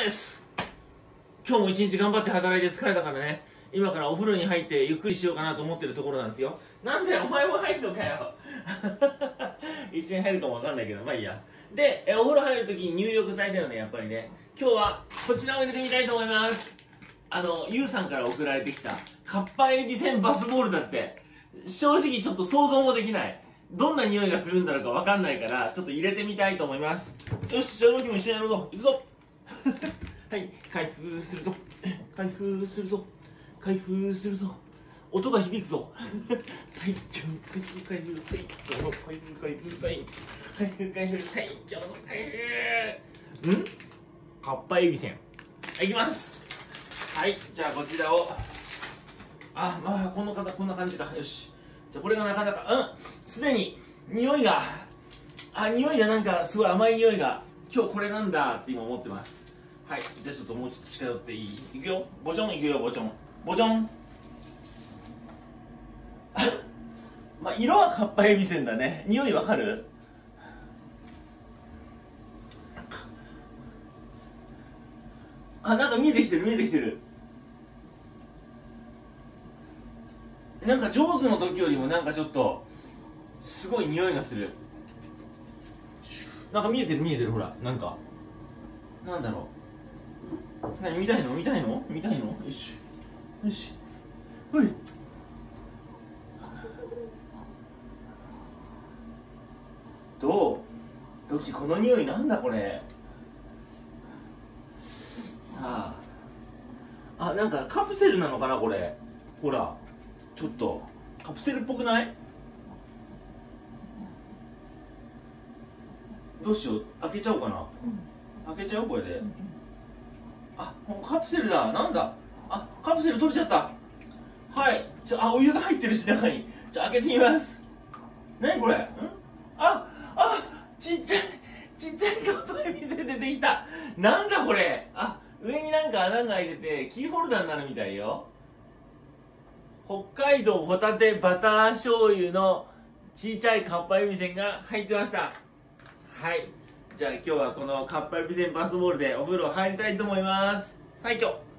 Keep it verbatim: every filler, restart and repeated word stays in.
です。今日も一日頑張って働いて疲れたからね、今からお風呂に入ってゆっくりしようかなと思ってるところなんですよ。なんだよ、お前も入るのかよ。一緒に入るかもわかんないけど、まあいいや。で、えお風呂入るときに入浴剤だよね、やっぱりね。今日はこちらを入れてみたいと思います。あの、ゆうさんから送られてきた、カッパエビせんバスボールだって。正直ちょっと想像もできない。どんな匂いがするんだろうかわかんないから、ちょっと入れてみたいと思います。よし、じゃあ、ロキも一緒にやろうぞ。いくぞ。はい、開封するぞ。開封するぞ。開封するぞ。音が響くぞ。最強の開封開封、最強の開封開封、最開封開封、最強の開封。んカッパエビせん。いきます。はい、じゃあこちらを。あ、まあ、この方、こんな感じか。よし。じゃあこれがなかなか、うん、すでに、匂いが、あ、匂いがなんか、すごい甘い匂いが、今日これなんだって今思ってます。はい、じゃあちょっともうちょっと近寄っていい？いくよ、ボチョンいくよ、ボチョン。ボチョン。まあ、色はカッパエビせんだね。匂いわかる？あ、なんか見えてきてる、見えてきてる。なんか上手の時よりもなんかちょっとすごい匂いがする。なんか見えてる見えてる、ほら、なんかなんだろう。何見たいの見たいの見たいの。よしよし、ほい。どう？よき、この匂いなんだこれ。さあ、あ、なんかカプセルなのかなこれ。ほら、ちょっとカプセルっぽくない？どうしよう、開けちゃおうかな、うん、開けちゃおうこれで、うん、あ、カプセルだ、なんだ、あ、カプセル取れちゃった。はい、ちょ、あ、お湯が入ってるし中に。じゃあ開けてみます。何これ？ん？あ、あ、ちっちゃいちっちゃいカッパエビせん出てきた。なんだこれ。あ、上になんか穴が開いててキーホルダーになるみたいよ。北海道ホタテバター醤油のちっちゃいカッパエビせんが入ってました。はい、じゃあ今日はこのカッパエビせんバスボールでお風呂入りたいと思います。最強。